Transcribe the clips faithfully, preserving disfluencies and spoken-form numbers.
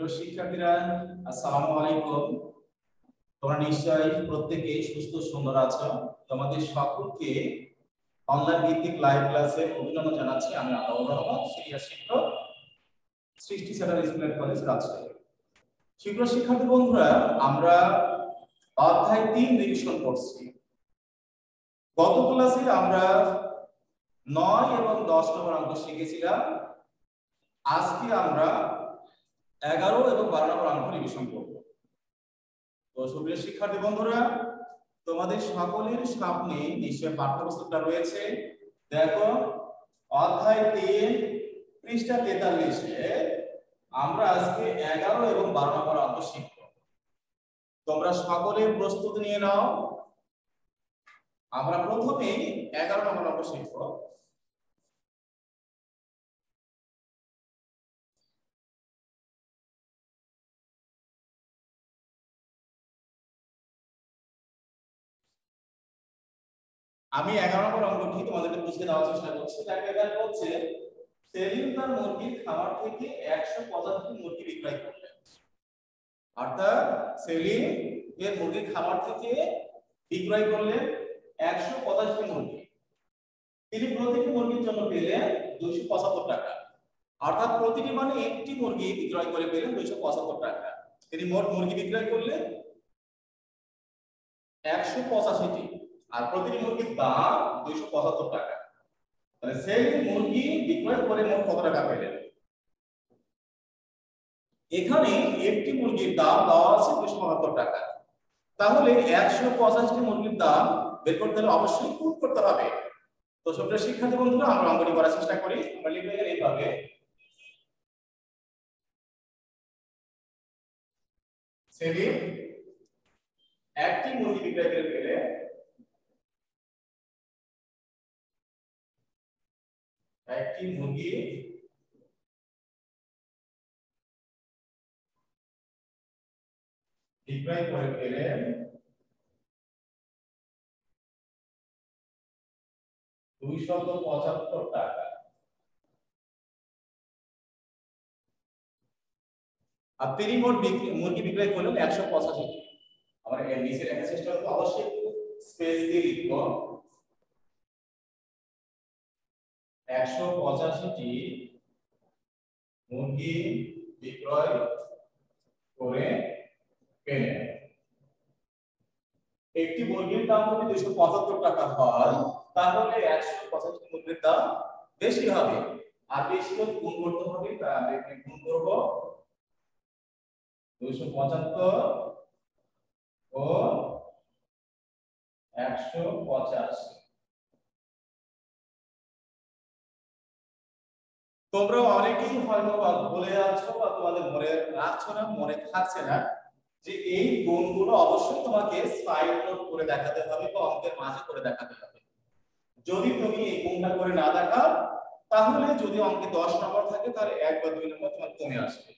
সুপ্রিয় শিক্ষার্থীরা, আসসালামু আলাইকুম। তোমরা নিশ্চয়ই প্রত্যেকে সুস্থ সুন্দর আছো। তোমাদের সকলকে অনলাইন ভিত্তিক লাইভ ক্লাসে অভিনন্দন জানাচ্ছি। আমি আতাউর রহমান, সিনিয়র শিক্ষক, সৃষ্টি সেন্টার স্কুল কলেজ রাজশাহী। সুপ্রিয় শিক্ষার্থী বন্ধুরা, আমরা অধ্যায় তিন রিভিশন করছি। গত ক্লাসে আমরা নয় এবং দশ নম্বর অঙ্ক শিখেছিলাম। আজকে আমরা এগারো এবং বারো নম্বর অঙ্ক রিভিশন করব। তো সুপ্রিয় শিক্ষার্থী বন্ধুরা, তোমাদের সকলের সামনে নিশ্চয় পাঠ্যপুস্তকটা রয়েছে। দেখো, অধ্যায় তিন পৃষ্ঠা তেতাল্লিশে আমরা আজকে এগারো এবং বারো নম্বর অঙ্ক শিখব। তোমরা সকলে প্রস্তুতি নিয়ে নাও। আমরা প্রথমে এগারো নম্বর অঙ্ক শিখব। আমি এগারো নম্বর অঙ্কটি তোমাদেরকে বুঝিয়ে দেওয়ার চেষ্টা করছি। দেখো, এখানে বলছে সেলিম তার মুরগির খামার থেকে একশো পঁচাত্তর মুরগি বিক্রয় করলেন। অর্থাৎ সেলিম এর মুরগির খামার থেকে বিক্রয় করলেন একশো পঁচাশি মুরগি। তিনি প্রতিটি মুরগির জন্য পেলেন দুইশো পঁচাত্তর টাকা। অর্থাৎ প্রতিটি মানে একটি মুরগি বিক্রয় করে পেলেন দুইশো পঁচাত্তর টাকা। তিনি মোট মুরগি বিক্রয় করলেন একশো পঁচাশিটি, আর প্রতিটি মুরগির দাম দুইশো পঁচাত্তর টাকা। তাহলে সেলিম মুরগি বিক্রয় করে মোট কত টাকা পেলেন? এখানে একটি মুরগির দাম দেওয়া আছে দুইশো পঁচাত্তর টাকা। তাহলে একশো পঁচাশি মুরগির দাম বের করতে হলে অবশ্যই গুণ করতে হবে। তো সুপ্রিয় শিক্ষার্থী বন্ধুরা, আমরা অঙ্কটি করার চেষ্টা করি। আমরা লিখে গেলে এইভাবে, সেলিম একটি মুরগি বিক্রয় করে পেলে একটি মুরগি বিক্রয় করে পেলেন দুইশত পঁচাত্তর টাকা। আর তিনি মোট মুরগি বিক্রয় করলেন একশো পঁচাশি। আমরা এর নিচে লেখার চেষ্টা করব, অবশ্যই স্পেস দিয়ে লিখব। একশো পঁচাশিটি মুরগি বিক্রয় করে পেলেন। একটি মুরগির দাম যদি দুইশো পঁচাত্তর টাকা হয়, তাহলে একশো পঁচাশি মুরগির দাম বেশি হবে। আর বেশি হলে গুণ করতে হবে। তাই আমরা এখানে গুণ করব দুইশো পঁচাত্তর ও একশো পঁচাশি। তোমরা অনেকেই হয়তো বলে আছো বা তোমাদের মনে রাখছো না, মনে থাকছে না যে এই গুণগুলো অবশ্যই তোমাকে স্লাইড নোট করে দেখাতে হবে বা অঙ্কের মাঝে করে দেখাতে হবে। যদি তুমি এই গুণটা করে না দেখাও, তাহলে যদি অঙ্কে দশ নম্বর থাকে তাহলে এক বা দুই নম্বর তোমার কমে আসবে।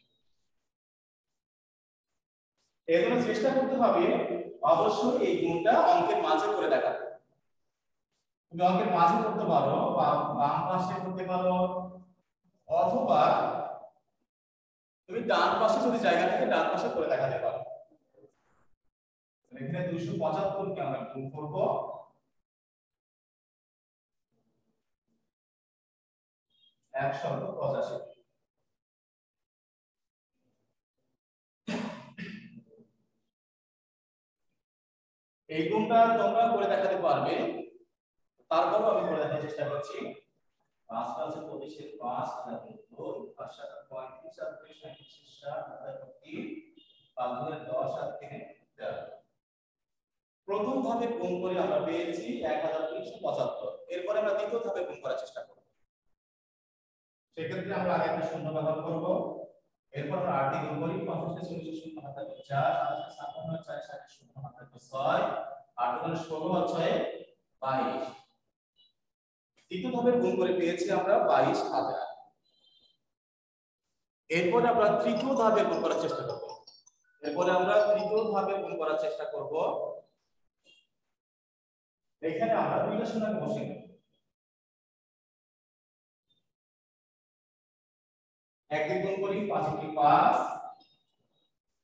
এই জন্য চেষ্টা করতে হবে অবশ্যই এই গুণটা অঙ্কের মাঝে করে দেখাতে। তুমি অঙ্কের মাঝে করতে পারো বা বাম পাশে করতে পারো, অথবা তুমি ডান পাশে যদি জায়গা থাকে ডান পাশে করে দেখাতে পারো। এখানে দুইশো পঁচাত্তর কে আমরা গুণ করব একশো পঁচাশি। এই গুণটা তোমরা করে দেখাতে পারবে, তারপরও আমি করে দেখার চেষ্টা করছি। পাঁচ পাঁচে পঁচিশের পাঁচ, হাজার দুই, পাঁচ সাত পঁয়ত্রিশ, আর দুই সাঁইত্রিশ, ষাট, হাজার তিন, পাঁচ দুই দশ, আর তিনে তেরো। প্রথম ধাপে গুণ করে আমরা পেয়েছি এক হাজার তিনশো পঁচাত্তর। এরপরে আমরা দ্বিতীয় ধাপে গুণ করার চেষ্টা করব। সেক্ষেত্রে আমরা আগে একটা শূন্য ব্যবহার করব। এরপর আমরা আট দিয়ে গুণ করি, পঞ্চাশ চল্লিশ শূন্য হাত থাকবে চার, সাতাশ ছাপ্পান্ন, চার ষাট শূন্য হাত থাকবে ছয়, আট গুণে ষোলো আর ছয় বাইশ। তৃতীয় ধাপে গুণ করে পেয়েছি আমরা বাইশ হাজার। এরপর আমরা তৃতীয় ধাপে গুণ করার চেষ্টা করব। এরপরে আমরা তৃতীয় ধাপে গুণ করার চেষ্টা করব। এখানে আমরা দুইটা শূন্য বসিয়ে দেব। এক দিয়ে গুণ করি, পাঁচ একে পাঁচ,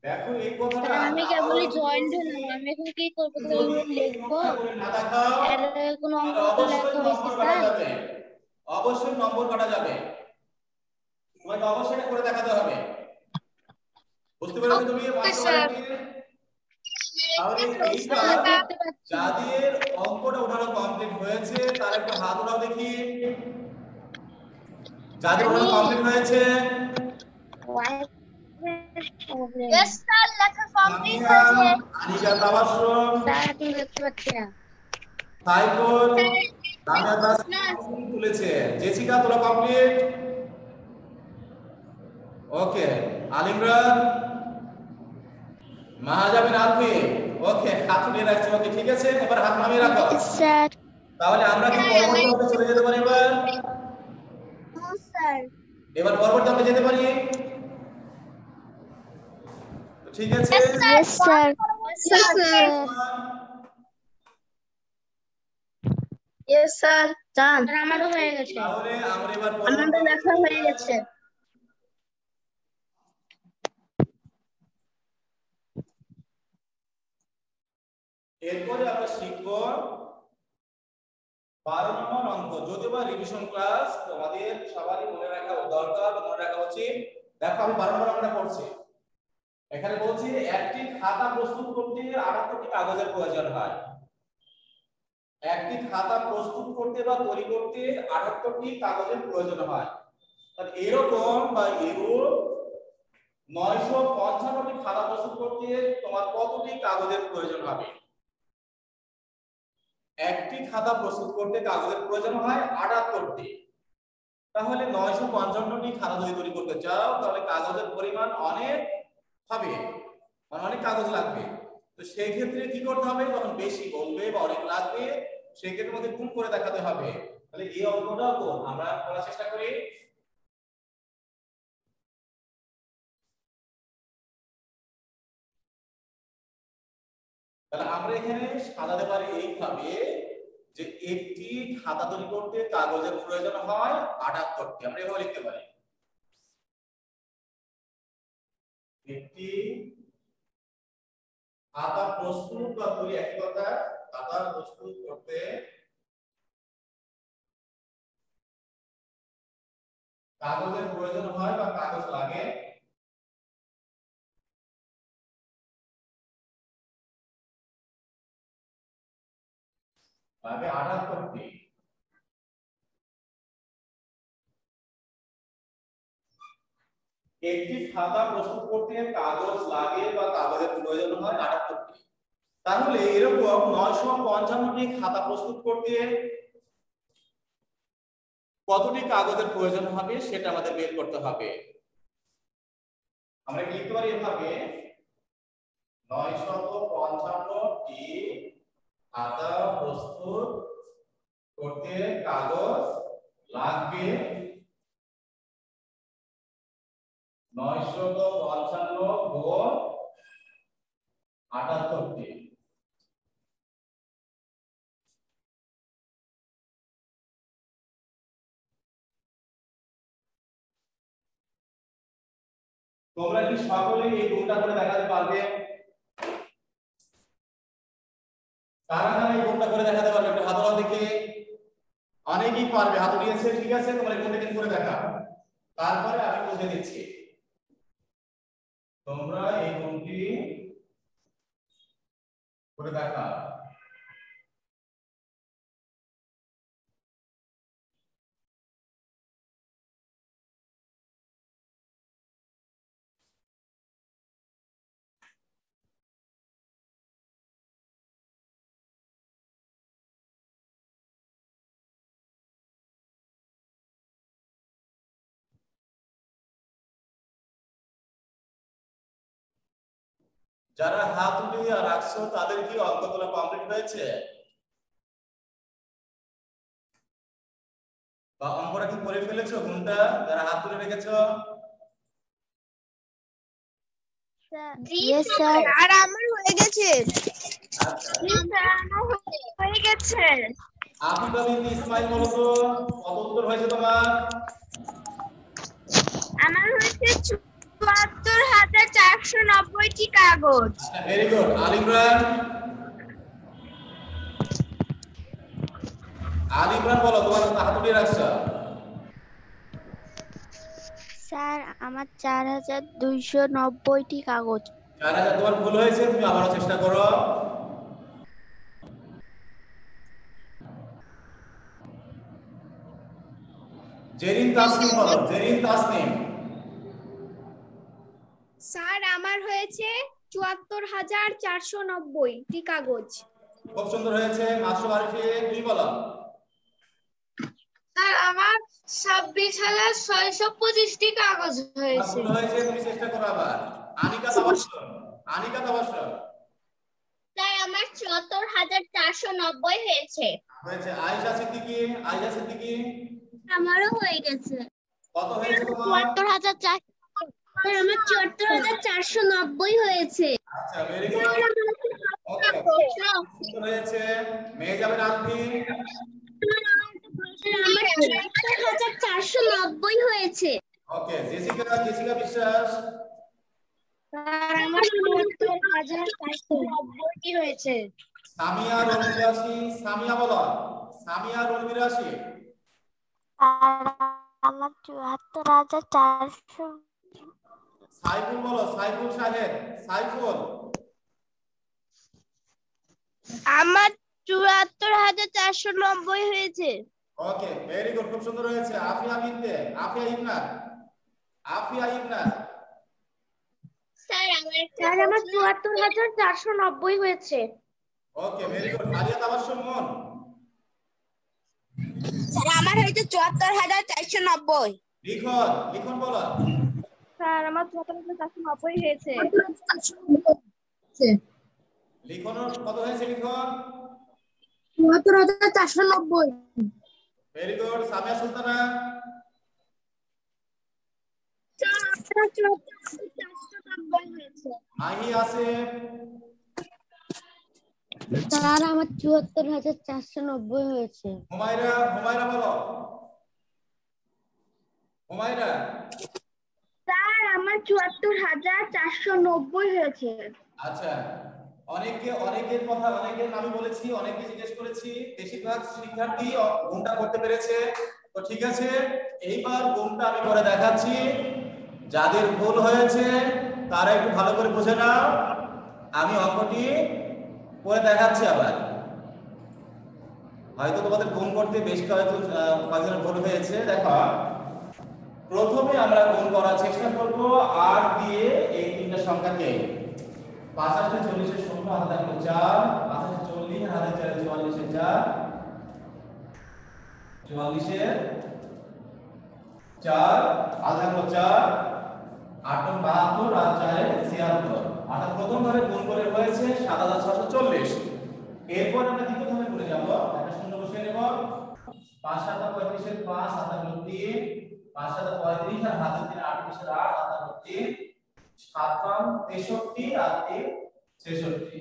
দেখো এই কথাটা আমি কেবলই জয়েন্ট হলাম, আমি এখন কি করব? যদি এই লিখবো নোটটা করে না দেখাও এর কোনো অঙ্ক তাহলে তো অবশ্যই লেখা হয়েছে নম্বর কাটা তাই? যাবে, অবশ্যই নম্বর কাটা যাবে। তোমাকে অবশ্যই এটা করে দেখাতে হবে, বুঝতে পেরেছো তুমি মাস্টার বাড়িতে? তাহলে এইটা দেখতে পাচ্ছি। যাদের অঙ্কটা ওঠানো কমপ্লিট হয়েছে তার একটু হাত উঠাও দেখি। যাদের ওঠানো কমপ্লিট হয়েছে यस স্যার, লেখা কমপ্লিট হয়েছে। আনিকা তাবাসসুম স্যার এখন দেখতে পাচ্ছি না। সাইফুল রামিয়া তাসনিম তুলেছে। জেসিকা তোলা কমপ্লিট? ওকে। আলিমরান মাহাজাবিন আলফি ওকে, হাত উঠিয়ে রাখছো। ওকে ঠিক আছে, এবার হাত নামিয়ে রাখো স্যার। তাহলে আমরা কি পরবর্তী অঙ্কে চলে যেতে পারি? এবার স্যার এবার পরবর্তী অঙ্কে যেতে পারি? ঠিক আছে यस স্যার। Yes sir. জান আমারও হয়ে গেছে। তাহলে আমরা এবার আমাদের লেখা হয়ে গেছে। এরপরে আমরা শিখব বারো নম্বর অঙ্ক। যদিও বা রিভিশন ক্লাস তোমাদের সবারই মনে রাখা দরকার, মনে রাখা উচিত। দেখো আমি বারো নম্বর অঙ্কটা করছি। এখানে বলছি একটি খাতা প্রস্তুত করতে আটাত্তরটি কাগজের প্রয়োজন হয়। একটি খাতা প্রস্তুত করতে বা তৈরি করতে আটাত্তরটি কাগজের প্রয়োজন হয়। তাহলে এরকম বা এরূপ নয়শো পঞ্চান্নটি খাতা প্রস্তুত করতে তোমার কতটি কাগজের প্রয়োজন হবে? একটি খাতা প্রস্তুত করতে কাগজের প্রয়োজন হয় আটাত্তরটি। তাহলে নয়শো পঞ্চান্নটি খাতা যদি তৈরি করতে চাও তাহলে কাগজের পরিমাণ অনেক হবে, মানে অনেক কাগজ লাগবে। তো সেই ক্ষেত্রে কি করতে হবে? যখন বেশি বলবে বা অনেক লাগবে সেই ক্ষেত্রে আমাদের গুণ করে দেখাতে হবে। তাহলে এই অঙ্কটা কোন আমরা করার চেষ্টা করি। তাহলে আমরা এখানে সাজাতে পারি এইভাবে যে একটি খাতা তৈরি করতে কাগজের প্রয়োজন হয় আটাত্তরটি। আমরা এভাবে লিখতে পারি, একটি খাতা প্রস্তুত বা তৈরি, একই কথা, খাতা প্রস্তুত করতে কাগজের প্রয়োজন হয় বা কাগজ লাগে লাগে আটাত্তরটি। একটি খাতা প্রস্তুত করতে কাগজ লাগে বা কাগজের প্রয়োজন হয় আটাত্তরটি। তাহলে এরকম নয়শো পঞ্চান্নটি খাতা প্রস্তুত করতে কতটি কাগজের প্রয়োজন হবে সেটা আমাদের বের করতে হবে। আমরা কি লিখতে পারি এভাবে, নয়শো পঞ্চান্নটি খাতা প্রস্তুত করতে কাগজ লাগবে নয়শো পঞ্চান্ন গুণ আটাত্তরটি। তোমরা কি সকলে এই গুণটা করে দেখাতে পারবে? কারা কারা এই গুণটা করে দেখাতে পারবে? একটু হাত উঠাও দেখি। অনেকেই পারবে, হাত উঠিয়েছে। ঠিক আছে, তোমরা এই গুণটা কিন্তু করে দেখাও, তারপরে আমি বুঝে দিচ্ছি। তোমরা এই গুণটি করে দেখাও। যারা হাত উঠিয়ে রাখছো তাদের কি অঙ্কগুলো কমপ্লিট হয়েছে বা অঙ্কটা কি করে ফেলেছো? গুণটা যারা হাত তুলে রেখেছো? Yes sir. আর আমার হয়ে গেছে। আচ্ছা, জি স্যার, আমার হয়ে গেছে। আফিফা বিনতি ইসমাইল বলো তো কত উত্তর হয়েছে তোমার? আমার হয়েছে চুয়াত্তর হাজার চারশো একশো নব্বইটি কাগজ। Very good. আল ইমরান, আল ইমরান বলো, তোমার হাত উঠিয়ে রাখছো। স্যার আমার চার হাজার দুইশো নব্বইটি কাগজ। চার হাজার তোমার ভুল হয়েছে, তুমি আবারও চেষ্টা করো। জেরিন তাসনিম বলো, জেরিন তাসনিম। স্যার আমার হয়েছে চুয়াত্তর হাজার চারশো নব্বইটি কাগজ। খুব সুন্দর হয়েছে। মাসুম আরিফি, তুমি বলো। স্যার আমার ছাব্বিশ হাজার ছয়শো পঁচিশটি কাগজ হয়েছে। ভুল হয়েছে, তুমি চেষ্টা করো আবার। আনিকা তাবাসসুম, আনিকা তাবাসসুম। স্যার আমার চুয়াত্তর হাজার চারশো নব্বই হয়েছে। হয়েছে। আয়েশা সিদ্দিকী, আয়েশা সিদ্দিকী। আমারও হয়ে গেছে। কত হয়েছে তোমার? চুয়াত্তর হাজার চারশো। স্যার আমার চুয়াত্তর হাজার চারশো নব্বই হয়েছে। আচ্ছা, ভেরি গুড। ওকে, সুন্দর হয়েছে। মেহজাবিন আলফি। আমার চুয়াত্তর হাজার চারশো নব্বই হয়েছে। Okay, Jessica, Jessica Biswas. Sir আমার চুয়াত্তর হাজার চারশো নব্বইটি হয়েছে। সামিয়া রনবিরাশি, সামিয়া বলো, সামিয়া রনবিরাশি। আর আমার চুয়াত্তর হাজার চারশো। সাইফুল বলো, সাইফুল সাহেব, সাইফুল। আমার চুয়াত্তর হাজার চারশো নব্বই হয়েছে। ওকে, ভেরি গুড, খুব সুন্দর হয়েছে। আফিয়া বিনতে, আফিয়া ইবনা, আফিয়া ইবনা। স্যার আমার স্যার আমার চুয়াত্তর হাজার চারশো নব্বই হয়েছে। Okay, very good. Maria Tabassum Mon. Sir আমার হয়েছে চুয়াত্তর হাজার চারশো নব্বই। লিখন, লিখন বলো। স্যার আমার চুয়াত্তর হাজার চারশো নব্বই হয়েছে। লিখনের কত হয়েছে লিখন? চুয়াত্তর হাজার চারশো নব্বই। Very good. Samia Sultana. Mahi Asif. Sir আমার চুয়াত্তর হাজার চারশো নব্বই হয়েছে। হুমায়রা, হুমায়রা বলো, হুমায়রা। স্যার আমার চুয়াত্তর হাজার চারশো নব্বই হয়েছে। আচ্ছা, অনেকে অনেকের কথা অনেকের নামই বলেছি, অনেকে জিজ্ঞেস করেছি, বেশিরভাগ শিক্ষার্থী গুণটা করতে পেরেছে। তো ঠিক আছে, এইবার গুণটা আমি করে দেখাচ্ছি। যাদের ভুল হয়েছে তারা একটু ভালো করে বুঝে নাও। আমি অঙ্কটি করে দেখাচ্ছি আবার। হয়তো তোমাদের গুণ করতে বেশ কয়েকজন কয়েকজনের ভুল হয়েছে। দেখো, প্রথমে আমরা গুণ করার চেষ্টা করব আট দিয়ে এই তিনটা সংখ্যাকে। পাঁচ আটে চল্লিশের শূন্য হাতে থাকলো চার, পাঁচ আটে চল্লিশ হাতে চারে চুয়াল্লিশের চার, চুয়াল্লিশের চার হাতে থাকলো চার, আট বাহাত্তর আর চারে ছিয়াত্তর। অর্থাৎ প্রথম ধাপে গুণ করে হয়েছে সাত হাজার ছশো চল্লিশ। এরপর আমরা দ্বিতীয় ধাপে করে যাব। একটা শূন্য বসিয়ে নেব। পাঁচ সাত পঁয়ত্রিশের পাঁচ হাতে থাকলো তিন, পাঁচ সাত পঁয়ত্রিশ আর হাতে তিন আটত্রিশের আট হাতে থাকলো তিন, সাত পাঁচ তেষট্টি আর তিন ছেষট্টি।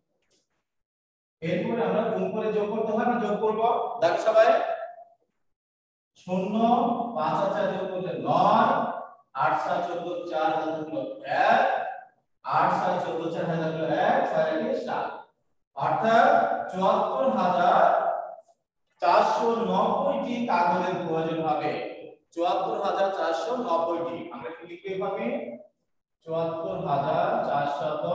এরপরে আমরা গুণ করে যোগ করতে হয় না, যোগ করব। দেখো সবাই, শূন্য পাঁচ আর চার যোগ করলে নয়, আট সাত চোদ্দ চার হাতে থাকলো এক, আট সাত চোদ্দ চার হাতে থাকলো এক, ছয় একে সাত। অর্থাৎ চুয়াত্তর হাজার চারশো নব্বইটি কাগজের প্রয়োজন হবে। চুয়াত্তর হাজার চারশো নব্বইটি। আমরা কি লিখতে হবে? চুয়াত্তর হাজার চারশত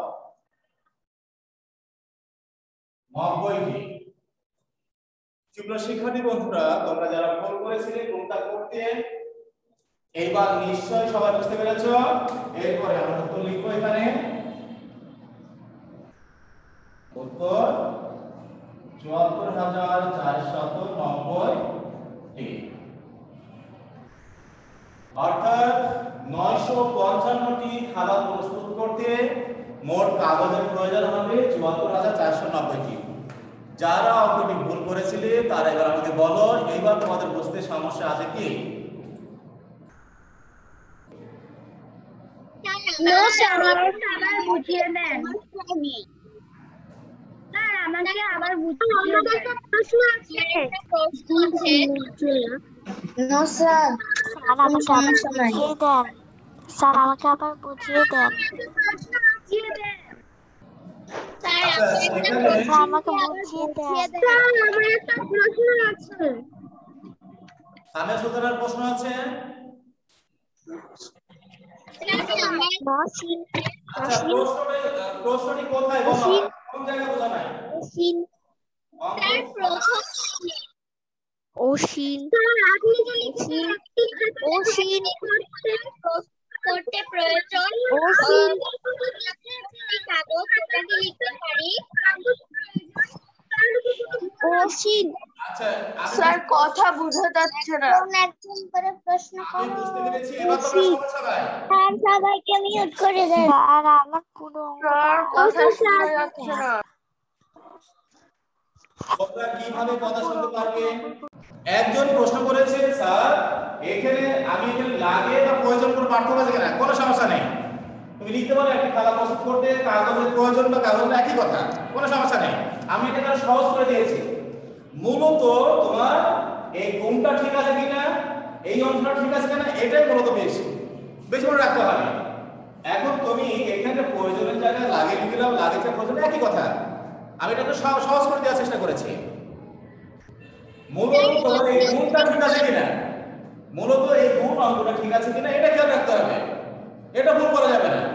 নব্বইটি। সুপ্রিয় শিক্ষার্থী বন্ধুরা, তোমরা যারা ভুল করেছিলে কোনটা করতে, এইবার নিশ্চয়ই সবাই বুঝতে পেরেছো। এরপরে আমরা উত্তর লিখবো এখানে। উত্তর চুয়াত্তর হাজার চারশত নব্বইটি। অর্থাৎ নয়শো পঞ্চান্নটি খাতা প্রস্তুত করতে মোট কাগজের প্রয়োজন হবে চুয়াত্তর হাজার চারশো নব্বইটি। যারা অঙ্কটি ভুল করেছিলে তারা এবার আমাকে বলো, এইবার তোমাদের বুঝতে সমস্যা আছে কি? নো স্যার, আবার বুঝিয়ে দেন। স্যার আমাকে আবার বুঝিয়ে দেন। একটা প্রশ্ন আছে। প্রশ্ন আছে। নো স্যার, আমাকে আবার বুঝিয়ে দেন। স্যার আমাকে আবার বুঝিয়ে দেন। বুঝিয়ে দেন। আচ্ছা এখানে স্যার আমাকে বুঝিয়ে দেন। স্যার আমার একটা প্রশ্ন আছে। সামিয়া সুলতানার প্রশ্ন আছে। মহসিন আচ্ছা প্রশ্নটি প্রশ্নটি কোথায় বলো? কোন জায়গায় বোঝা নাই? মহসিন স্যার প্রথম অসীন স্যার আপনি যে লিখেছেন একটি খাতায় অসীন করতে প্রয়োজন অসীন একটি কাগজ সেটাকে লিখতে পারি। অসীন। আচ্ছা আমি স্যার কথা বোঝা যাচ্ছে না। কোন একজন করে প্রশ্ন আমি করো। বুঝতে পেরেছি। এবার তোমরা শোনো সবাই। স্যার সবাইকে মিউট করে দেন। স্যার আমার পুরো স্যার কথা শোনা যাচ্ছে না। তোমরা কিভাবে কথা শুনতে পারবে? একজন প্রশ্ন করেছে স্যার এখানে আমি এখানে লাগে বা প্রয়োজন কোনো পার্থক্য আছে কিনা? কোনো সমস্যা নেই, তুমি লিখতে পারো একটি খাতা প্রস্তুত করতে কাগজের প্রয়োজন বা কাগজ একই কথা, কোনো সমস্যা নেই। আমি এটা সহজ করে দিয়েছি। মূলত তোমার এই গুণটা ঠিক আছে কিনা, এই অংশটা ঠিক আছে কিনা, এটাই মূলত বেশি বেশি মনে রাখতে হবে। এখন তুমি এখানে প্রয়োজনের জায়গায় লাগে লিখে দাও, লাগেছে প্রয়োজন একই কথা। আমি এটা একটু সহজ করে দেওয়ার চেষ্টা করেছি। মূলত তোমার এই গুণটা ঠিক আছে কিনা, মূলত এই গুণ অঙ্কটা ঠিক আছে কিনা এটা খেয়াল রাখতে হবে, এটা ভুল করা যাবে না।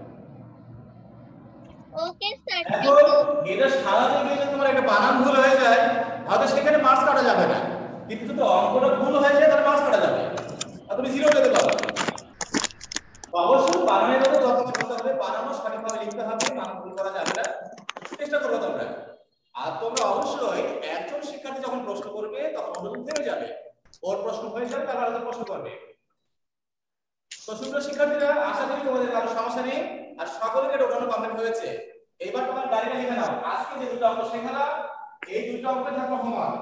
Okay sir. এখন এটা সারাতে গিয়ে যদি তোমার একটা বানান ভুল হয়ে যায় তাহলে সেখানে মার্কস কাটা যাবে না, কিন্তু যদি অঙ্কটা ভুল হয়ে যায় তাহলে মার্কস কাটা যাবে আর তুমি জিরো পেতে পারো। অবশ্যই বানানের মধ্যে যত্ন করতে হবে, বানানো সঠিকভাবে লিখতে হবে, বানান ভুল করা যাবে না, চেষ্টা করবে তোমরা। আর তোমরা অবশ্যই একজন শিক্ষার্থী যখন প্রশ্ন করবে তখন অনুরোধ থেমে যাবে, ওর প্রশ্ন হয়ে যাবে তারপর আরেকজন প্রশ্ন করবে। তো সুপ্রিয় শিক্ষার্থীরা, আশা করি তোমাদের কারো সমস্যা নেই আর সকলের এটা উঠানো কমপ্লিট হয়েছে। এবার তোমার ডায়েরিটা লিখে নাও। আজকে যে দুটো অঙ্ক শেখালাম এই দুটো অঙ্কে থাকলো হোমওয়ার্ক,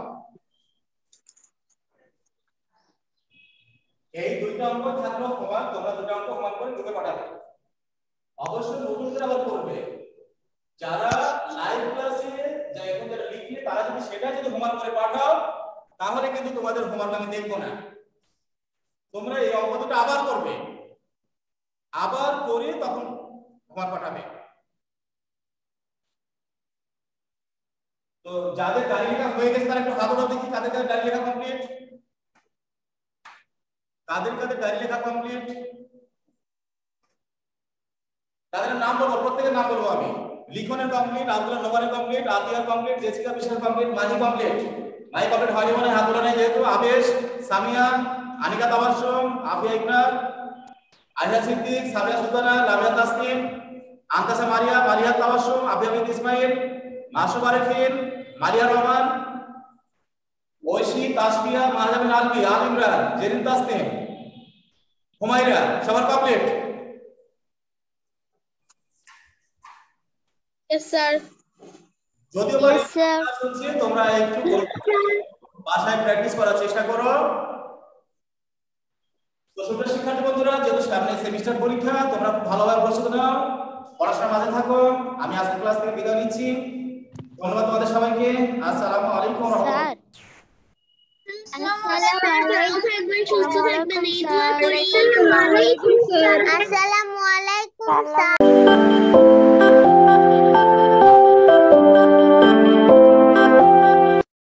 এই দুটো অঙ্ক থাকলো হোমওয়ার্ক। তোমরা দুটো অঙ্ক হোমওয়ার্ক করে গ্রুপে পাঠাবে, অবশ্যই নতুন করে আবার করবে। যারা লাইভ ক্লাসে যা এখন যারা লিখলে তারা যদি সেটা যদি হোমওয়ার্ক করে পাঠাও তাহলে কিন্তু তোমাদের হোমওয়ার্ক আমি দেখবো না। তোমরা এই অঙ্ক দুটো আবার করবে, আবার করে তখন হোমওয়ার্ক পাঠাবে। তো যাদের ডায়েরি লেখা হয়ে গেছে তারা একটু হাত ওঠাও দেখি, কাদের কাদের ডায়েরি লেখা কমপ্লিট, কাদের কাদের ডায়েরি লেখা কমপ্লিট, তাদের নাম বলবো, প্রত্যেকের নাম বলবো আমি। লিখনের কমপ্লিট, আব্দুল্লাহ নোমানের কমপ্লিট, আতিয়ার complete, Jessica Bishal complete, Mahi complete. Mahi complete হয়নি মনে হাত তোলা নেই যেহেতু। আবেশ, সামিয়া, আনিকা তাবাসসুম, আফিয়া ইকরার, আয়শা সিদ্দিক, সামিয়া সুলতানা, লামিয়া তাসনিম, আন্তাসা মারিয়া, মারিয়া তাবাসসুম, আফিয়া বিনতে ইসমাইল, মাসুম আরিফিন, মারিয়া রহমান, ঐশী, তাসফিয়া, মাহজামিন আলভি, আল ইমরান, জেরিন তাসনিম, হুমায়রা, সবার কমপ্লিট? Yes sir. যদিও বা শুনছি তোমরা একটু বাসায় প্র্যাকটিস করার চেষ্টা করো। তো সুপ্রিয় শিক্ষার্থী বন্ধুরা, যেহেতু সামনে সেমিস্টার পরীক্ষা, তোমরা খুব ভালোভাবে প্রস্তুতি নাও, পড়াশোনার মাঝে থাকো। আমি আজকের ক্লাস থেকে বিদায় নিচ্ছি। ধন্যবাদ তোমাদের সবাইকে। আসসালামু আলাইকুম ওয়া রাহমাতুল্লাহ। আসসালামু আলাইকুম স্যার।